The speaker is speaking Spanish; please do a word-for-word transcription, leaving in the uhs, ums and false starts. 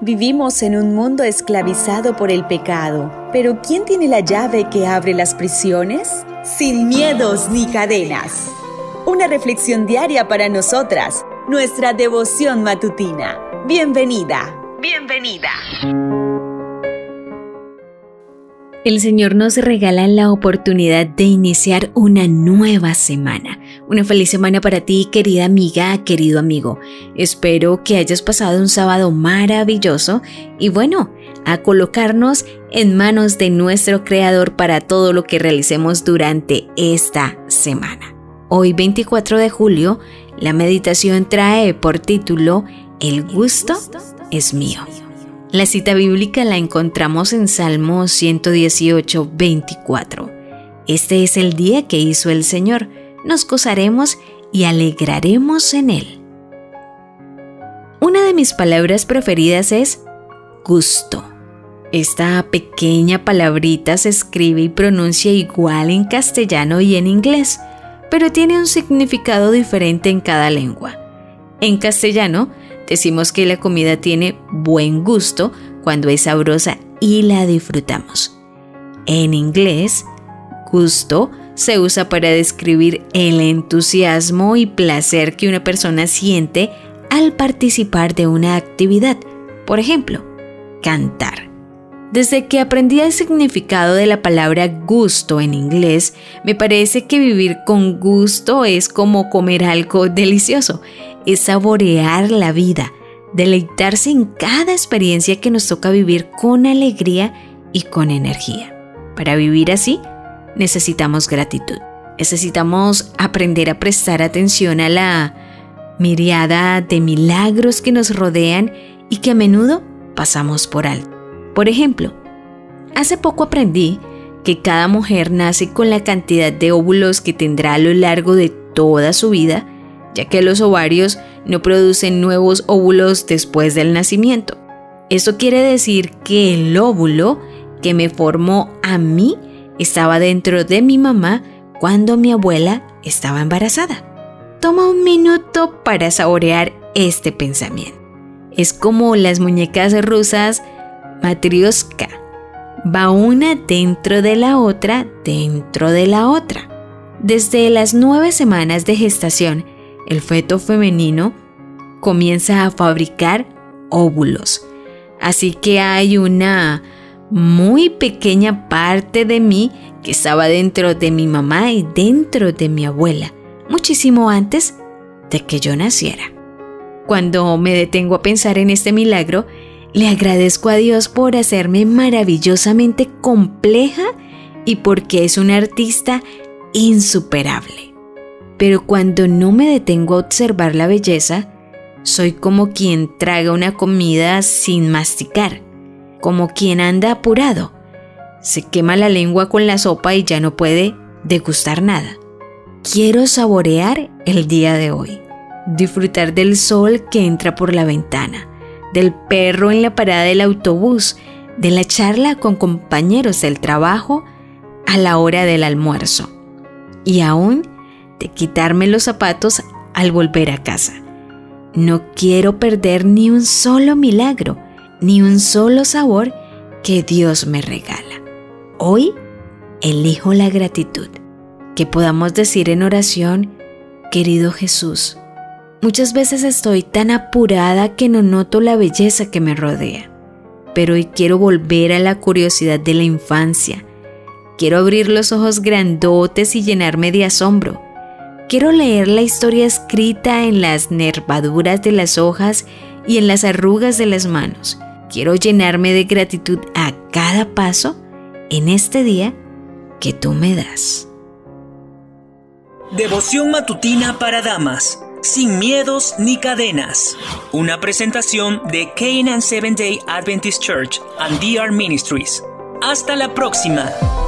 Vivimos en un mundo esclavizado por el pecado, pero ¿quién tiene la llave que abre las prisiones? Sin miedos ni cadenas. Una reflexión diaria para nosotras, nuestra devoción matutina. Bienvenida, bienvenida. El Señor nos regala la oportunidad de iniciar una nueva semana. Una feliz semana para ti, querida amiga, querido amigo. Espero que hayas pasado un sábado maravilloso y bueno, a colocarnos en manos de nuestro Creador para todo lo que realicemos durante esta semana. Hoy, veinticuatro de julio, la meditación trae por título El gusto es mío. La cita bíblica la encontramos en Salmo ciento dieciocho, veinticuatro. Este es el día que hizo el Señor, nos gozaremos y alegraremos en él. Una de mis palabras preferidas es gusto. Esta pequeña palabrita se escribe y pronuncia igual en castellano y en inglés, pero tiene un significado diferente en cada lengua. En castellano, decimos que la comida tiene buen gusto cuando es sabrosa y la disfrutamos. En inglés, gusto se usa para describir el entusiasmo y placer que una persona siente al participar de una actividad. Por ejemplo, cantar. Desde que aprendí el significado de la palabra gusto en inglés, me parece que vivir con gusto es como comer algo delicioso. Es saborear la vida, deleitarse en cada experiencia que nos toca vivir con alegría y con energía. Para vivir así, necesitamos gratitud. Necesitamos aprender a prestar atención a la miriada de milagros que nos rodean y que a menudo pasamos por alto. Por ejemplo, hace poco aprendí que cada mujer nace con la cantidad de óvulos que tendrá a lo largo de toda su vida, ya que los ovarios no producen nuevos óvulos después del nacimiento. Eso quiere decir que el óvulo que me formó a mí estaba dentro de mi mamá cuando mi abuela estaba embarazada. Toma un minuto para saborear este pensamiento. Es como las muñecas rusas Matrioshka. Va una dentro de la otra, dentro de la otra. Desde las nueve semanas de gestación, el feto femenino comienza a fabricar óvulos. Así que hay una muy pequeña parte de mí que estaba dentro de mi mamá y dentro de mi abuela, muchísimo antes de que yo naciera. Cuando me detengo a pensar en este milagro, le agradezco a Dios por hacerme maravillosamente compleja y porque es un artista insuperable. Pero cuando no me detengo a observar la belleza, soy como quien traga una comida sin masticar, como quien anda apurado. Se quema la lengua con la sopa y ya no puede degustar nada. Quiero saborear el día de hoy, disfrutar del sol que entra por la ventana, del perro en la parada del autobús, de la charla con compañeros del trabajo a la hora del almuerzo y aún de quitarme los zapatos al volver a casa. No quiero perder ni un solo milagro, ni un solo sabor que Dios me regala. Hoy elijo la gratitud, que podamos decir en oración: querido Jesús, muchas veces estoy tan apurada que no noto la belleza que me rodea, pero hoy quiero volver a la curiosidad de la infancia. Quiero abrir los ojos grandotes y llenarme de asombro. Quiero leer la historia escrita en las nervaduras de las hojas y en las arrugas de las manos. Quiero llenarme de gratitud a cada paso en este día que tú me das. Devoción matutina para damas, sin miedos ni cadenas. Una presentación de Canaan Seventh Day Adventist Church and D R Ministries. Hasta la próxima.